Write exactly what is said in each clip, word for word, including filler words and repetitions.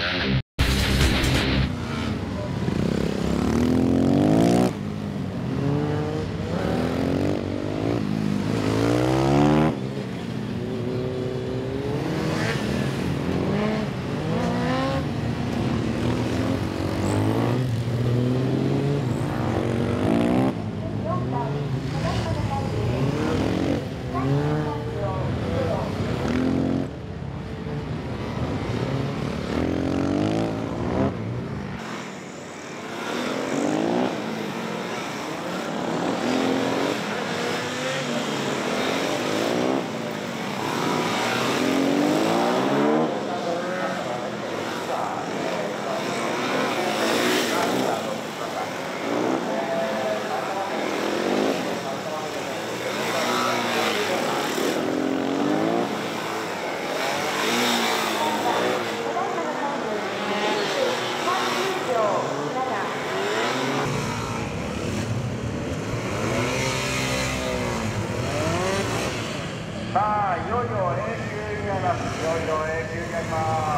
さあ、いよいよ永久になります。いよいよ永久になります。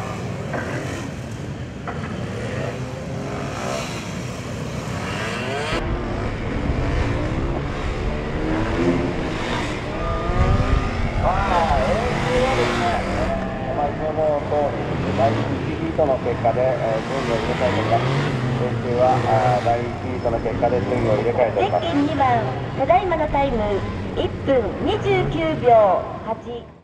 さあ、永久はですね、まあ、いつもの通り、だいいちヒートの結果で、えー、順位を入れ替えております。永久はあだいいちヒートの結果で順位を入れ替えております。 ゼッケンにばん、ただいまのタイムいっぷんにじゅうきゅうびょうはち。